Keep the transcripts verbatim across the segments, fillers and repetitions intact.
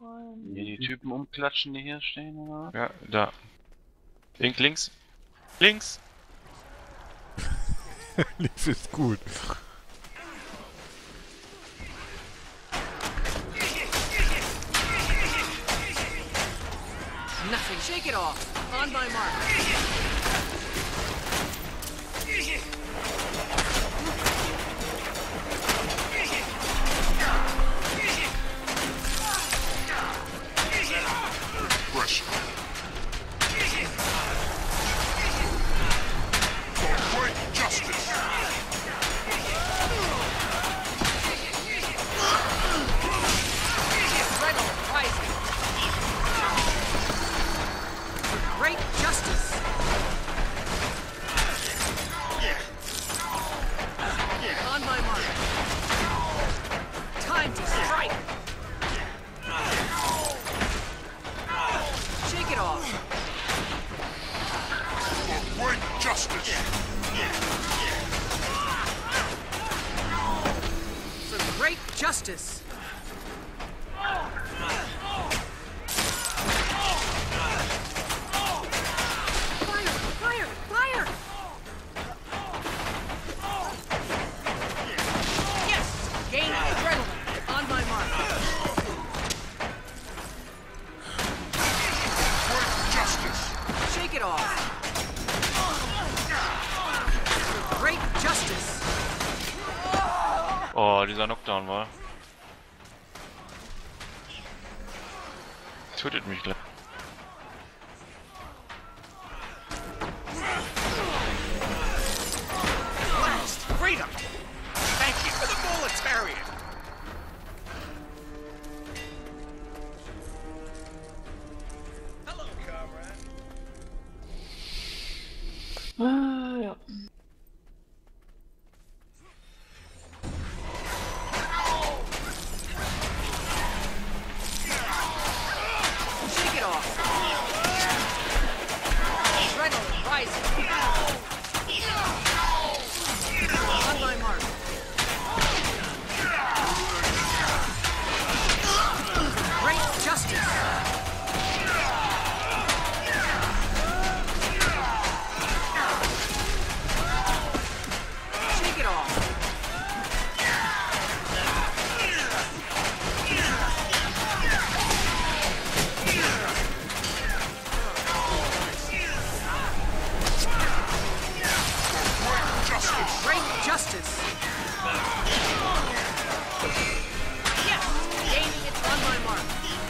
rein. Hier die Typen umklatschen, die hier stehen, oder? Ja, da. Link, links. Links! Links ist gut. Nothing. Shake it off. On my mark. Pressure. For great justice. Reynolds rising. For great justice. On my mark. Time to strike. Shake it off. For great justice. For great justice. Fire! Fire! Fire! Yes! Gain adrenaline. On my mark. Great justice. Shake it off. For great justice. Oh, dieser Knockdown war. Tötet mich gleich. Last freedom. Thank you for the proletariat. Hello, comrade. Ah, ja. Shake it off. Adrenaline rising. On my mark. Great justice. Shake it off. Justice. Great justice. Yes, gaining it on my mark.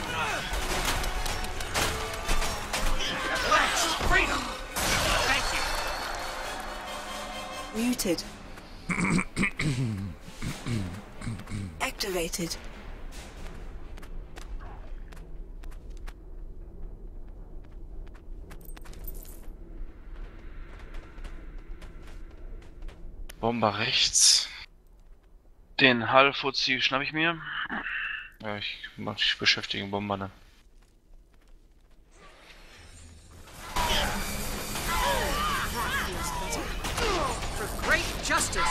At last freedom. Thank you. Muted. Activated. Bomber rechts. Den Hall-Fuzzi schnapp ich mir. Ja, ich mach ich beschäftige den Bomber dann. For great justice.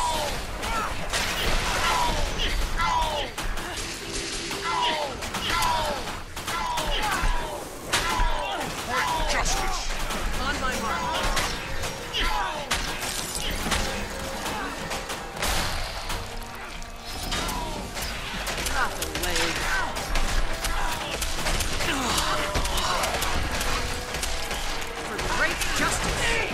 Great justice. On my mark. Not the leg. For great justice.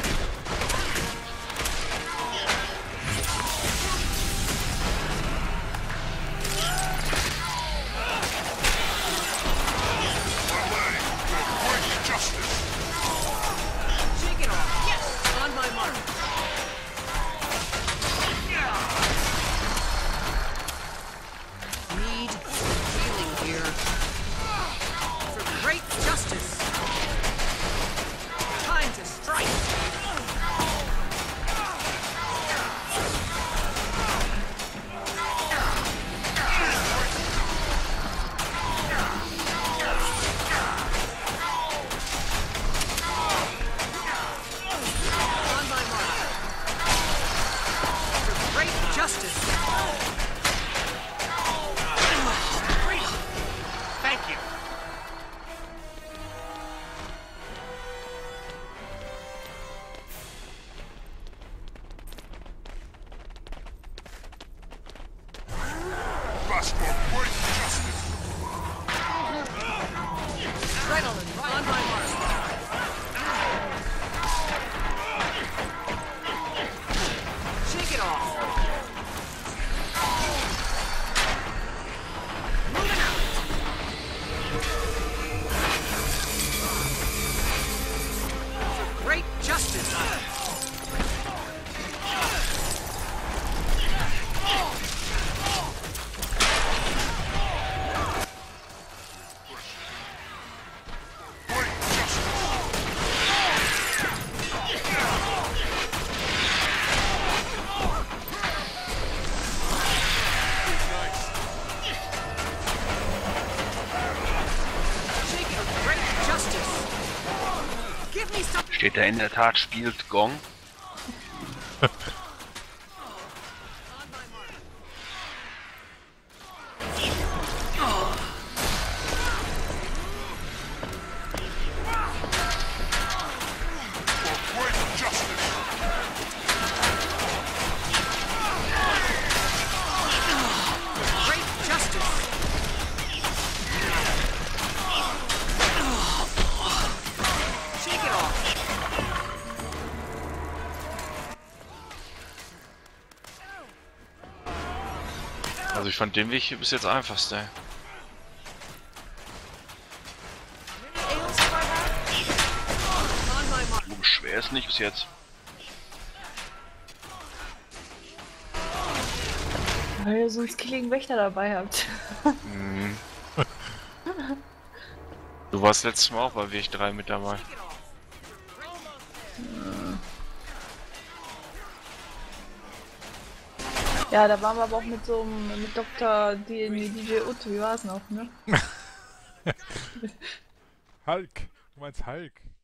Great justice. Shake it off. Yes, on my mark. Need Adrenaline, on my mark. Shake it off. Moving out. Great justice. Steht da in der Tat, spielt Gong. Also ich fand den Weg hier bis jetzt einfachste. So schwer ist nicht bis jetzt. Weil ihr so einen skilligen Wächter dabei habt. Mhm. Du warst letztes Mal auch bei Weg drei mit dabei. Ja, da waren wir aber auch mit so einem, mit Doktor D J Utto, wie war es noch, ne? Hulk, du meinst Hulk.